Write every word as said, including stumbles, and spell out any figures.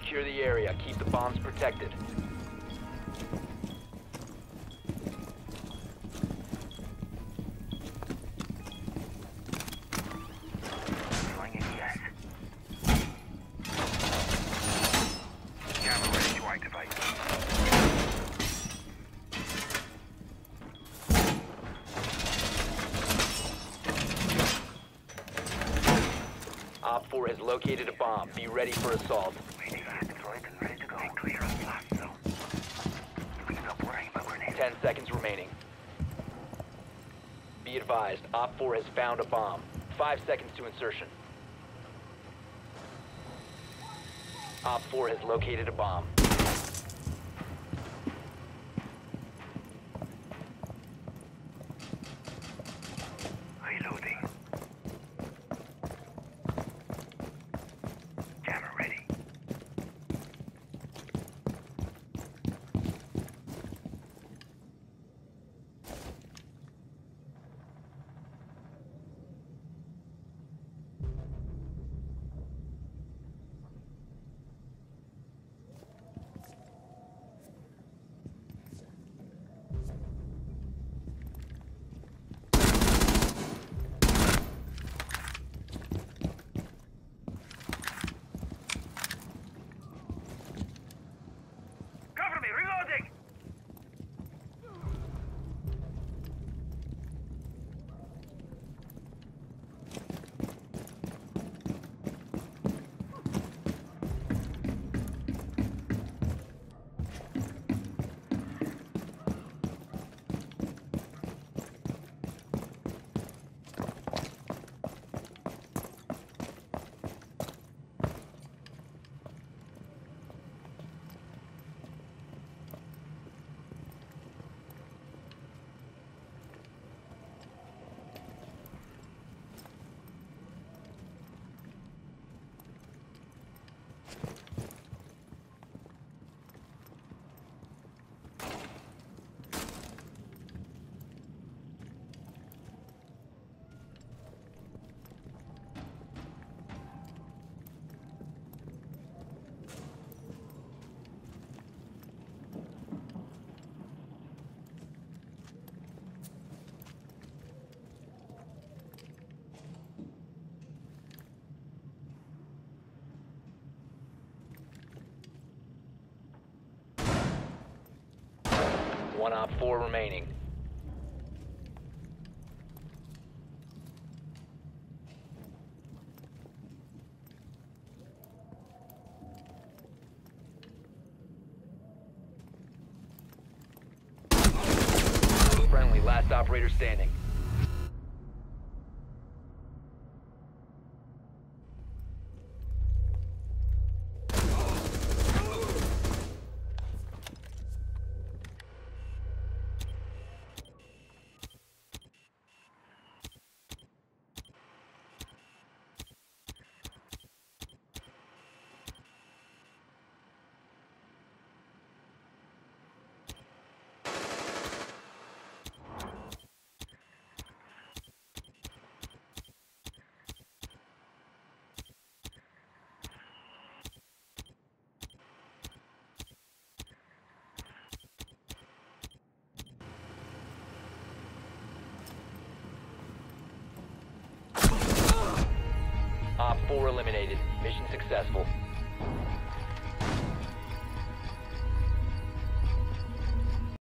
Secure the area. Keep the bombs protected. Throwing in gas. Camera ready to activate. Op four has located a bomb. Be ready for assault. Waiting for deployed and ready to go. Stay clear of blast zone. You can stop worrying about grenades. Ten seconds remaining. Be advised, Op four has found a bomb. Five seconds to insertion. Op four has located a bomb. Reloading. Camera ready. Cover me, reloading! One Op four remaining. Friendly, last operator standing. Op four eliminated. Mission successful.